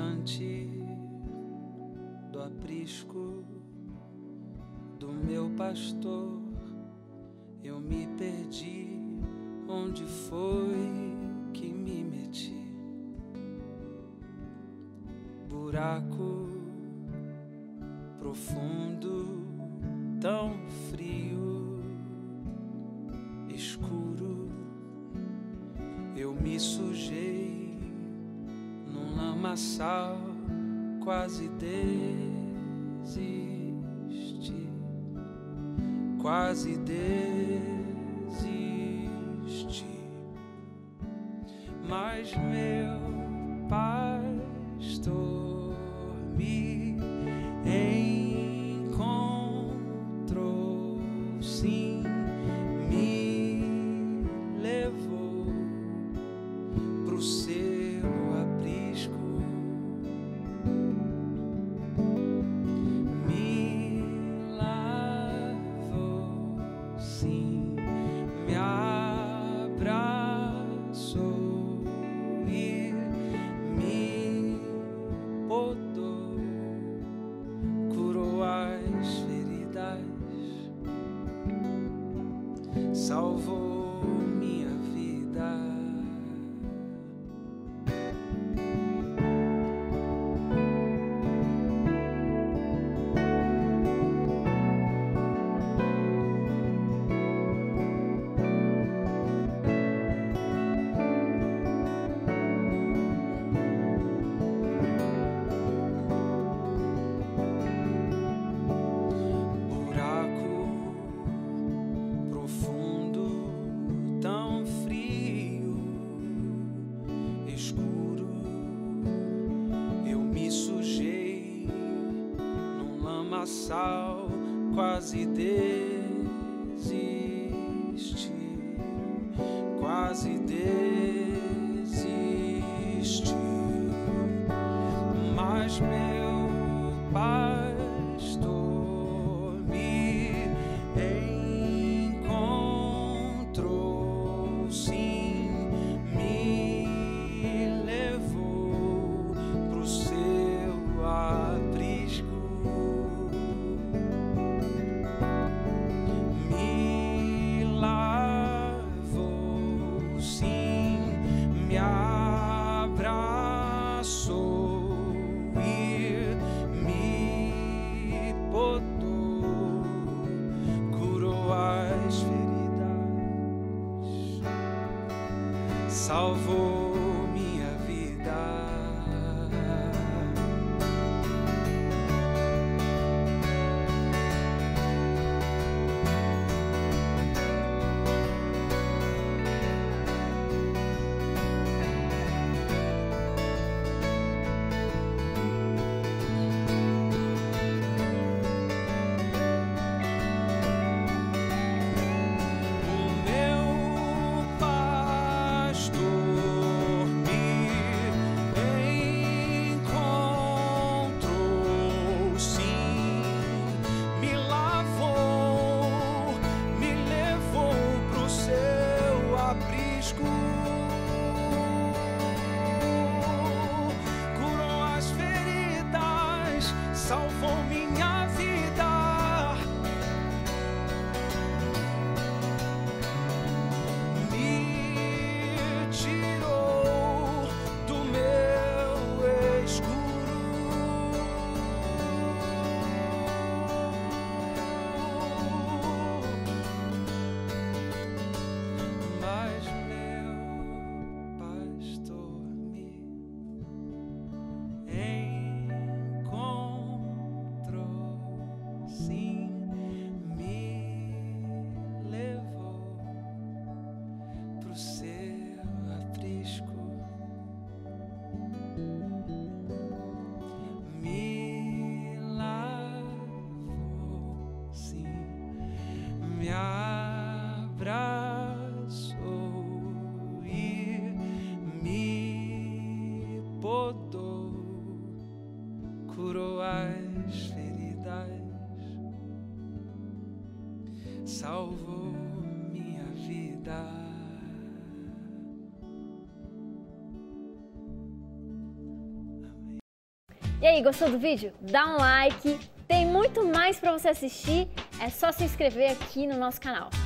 diante do aprisco do meu pastor, eu me perdi. Onde foi que me meti? Buraco profundo, tão frio, escuro. Eu me sujei num lamaçal, quase desisti, quase desisti. Mas meu pastor me encontrou, sim, me levou pro seu aprisco, me lavou, sim, me abraçou e me podou, curou as feridas, salvou minha vida. Escuro, eu me sujei num lamaçal, quase desisti, quase desisti. Mas meu pastor me encontrou, sim, me levou pro seu aprisco, me lavou, sim, me abraçou e me podou, curou as feridas, salvou minha vida. Curou as feridas, salvou minha vida, me tirou do meu escuro, mas meu pastor me encontrou, sim, me levou pro seu aprisco, me lavou, sim, me abraçou e me podou, curou as feridas, salvou minha vida. E aí, gostou do vídeo? Dá um like, tem muito mais para você assistir, é só se inscrever aqui no nosso canal.